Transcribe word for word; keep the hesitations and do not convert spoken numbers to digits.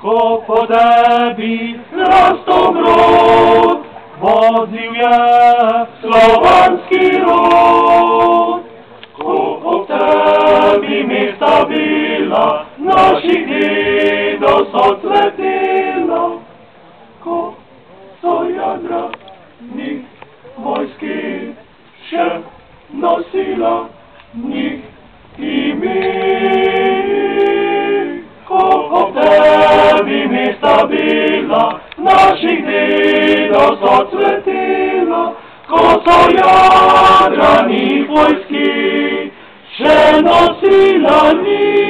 ko po tebi rastał gród, wodził je slovanský ród. Ko po tebi miesta byla, našich dědov socvetila. Ko so jadra nich vojsky vše nosila, nich i my. Ko po tebi miesta byla, našich dědov socvetila. Ko so jadra nich vojsky vše nosila, nich